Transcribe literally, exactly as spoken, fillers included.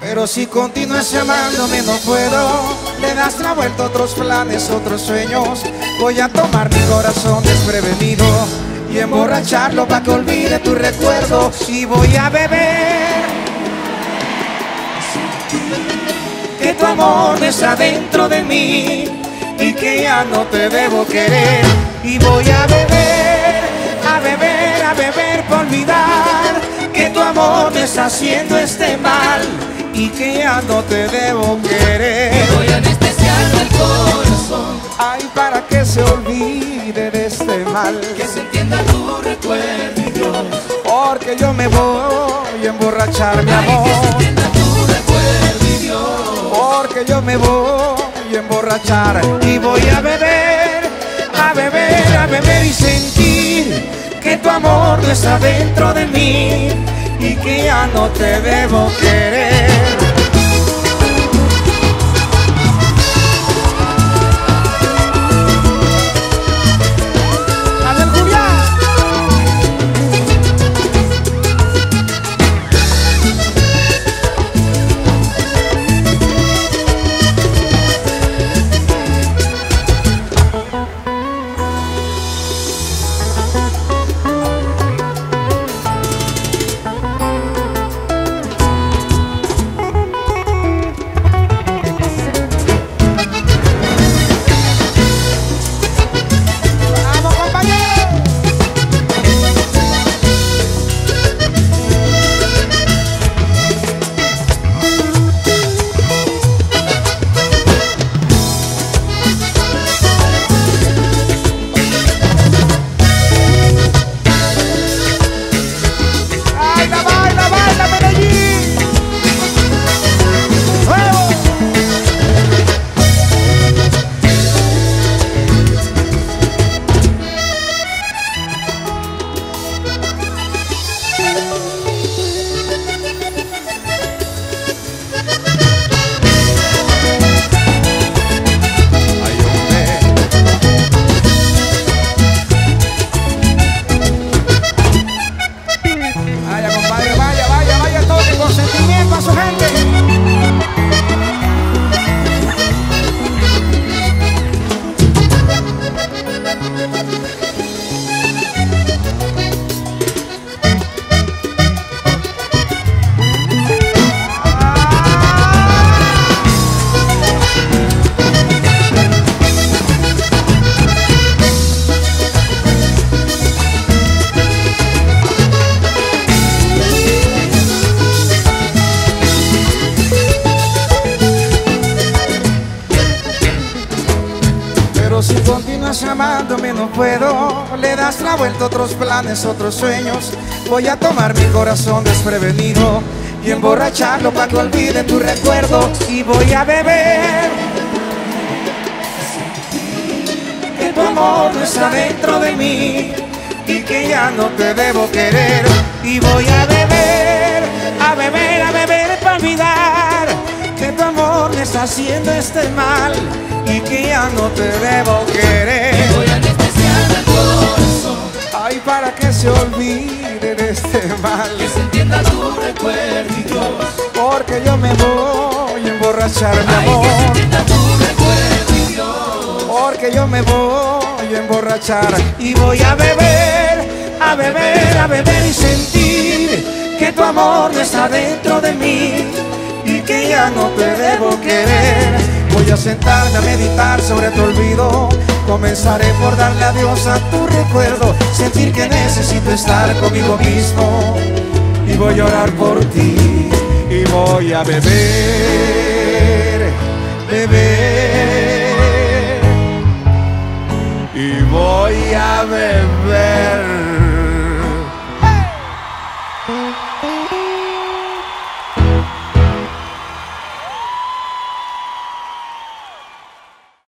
Pero si continúas llamándome no puedo. Le das la vuelta a otros planes, otros sueños. Voy a tomar mi corazón desprevenido y emborracharlo para que olvide tu recuerdo. Y voy a beber que tu amor no está dentro de mí y que ya no te debo querer. Y voy a beber, a beber, a beber por olvidar que tu amor me está haciendo este mal y que ya no te debo querer. Y voy a anestesiar el corazón, ay, para que se olvide de este mal, que se entienda tu recuerdo, Dios. Porque yo me voy a emborrachar, mi Ay, amor. que se entienda tu recuerdo, Dios. Porque yo me voy a emborrachar y voy a beber, a beber, a beber y sentir que tu amor no está dentro de mí y que ya no te debo querer. Pero si continúas llamándome no puedo. Le das la vuelta a otros planes, otros sueños. Voy a tomar mi corazón desprevenido y emborracharlo para que olvide tu recuerdo. Y voy a beber que tu amor no está dentro de mí y que ya no te debo querer. Y voy a beber, a beber, a beber para olvidar que tu amor me está haciendo este mal y que ya no te debo querer. Y voy a anestesiar el corazón, ay, para que se olvide de este mal, que se entienda tu recuerdo, Dios. porque yo me voy a emborrachar, mi Ay, amor. que se entienda tu recuerdo, Dios. Porque yo me voy a emborrachar y voy a beber, a beber, a beber y sentir que tu amor no está dentro de mí y que ya no te debo querer. Voy a sentarme a meditar sobre tu olvido. Comenzaré por darle adiós a tu recuerdo, sentir que necesito estar conmigo mismo. Y voy a orar por ti y voy a beber, beber. Y voy a beber